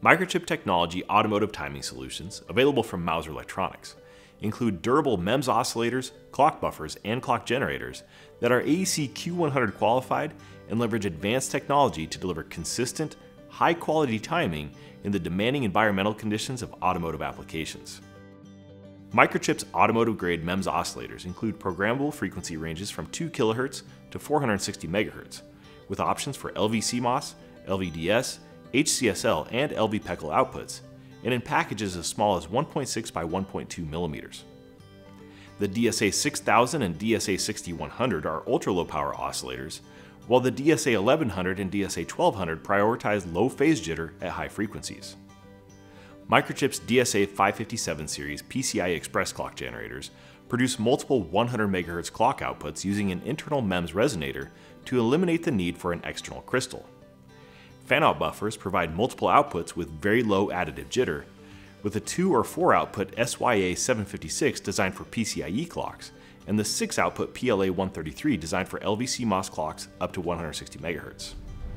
Microchip Technology automotive timing solutions, available from Mouser Electronics, include durable MEMS oscillators, clock buffers, and clock generators that are AEC Q100 qualified and leverage advanced technology to deliver consistent, high-quality timing in the demanding environmental conditions of automotive applications. Microchip's automotive-grade MEMS oscillators include programmable frequency ranges from 2 kHz to 460 MHz, with options for LV-CMOS, LVDS, HCSL, and LV-PECL outputs, and in packages as small as 1.6 by 1.2 mm. The DSA 6000 and DSA 6100 are ultra-low power oscillators, while the DSA 1100 and DSA 1200 prioritize low phase jitter at high frequencies. Microchip's DSA 557 series PCI Express clock generators produce multiple 100 MHz clock outputs using an internal MEMS resonator to eliminate the need for an external crystal. Fan-out buffers provide multiple outputs with very low additive jitter, with a 2 or 4 output SYA 756 designed for PCIe clocks, and the 6 output PLA 133 designed for LV-CMOS clocks up to 160 MHz.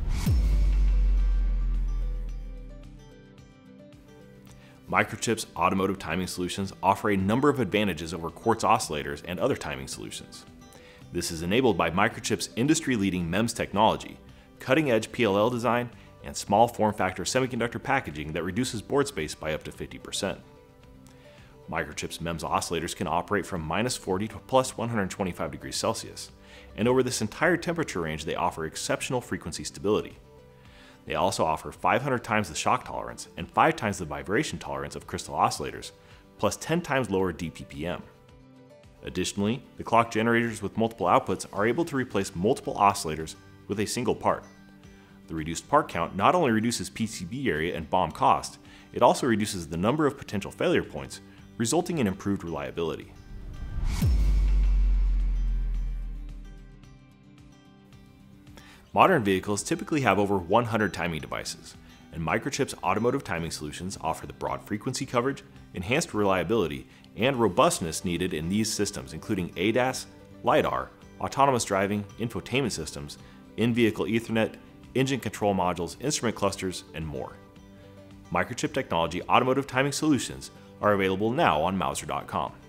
Microchip's automotive timing solutions offer a number of advantages over quartz oscillators and other timing solutions. This is enabled by Microchip's industry-leading MEMS technology, cutting-edge PLL design, and small form factor semiconductor packaging that reduces board space by up to 50%. Microchip's MEMS oscillators can operate from -40 to +125 degrees Celsius, and over this entire temperature range they offer exceptional frequency stability. They also offer 500 times the shock tolerance and 5 times the vibration tolerance of crystal oscillators, plus 10 times lower DPPM. Additionally, the clock generators with multiple outputs are able to replace multiple oscillators with a single part. The reduced part count not only reduces PCB area and BOM cost, it also reduces the number of potential failure points, resulting in improved reliability. Modern vehicles typically have over 100 timing devices, and Microchip's automotive timing solutions offer the broad frequency coverage, enhanced reliability, and robustness needed in these systems, including ADAS, LiDAR, autonomous driving, infotainment systems, in-vehicle Ethernet, engine control modules, instrument clusters, and more. Microchip Technology automotive timing solutions are available now on Mouser.com.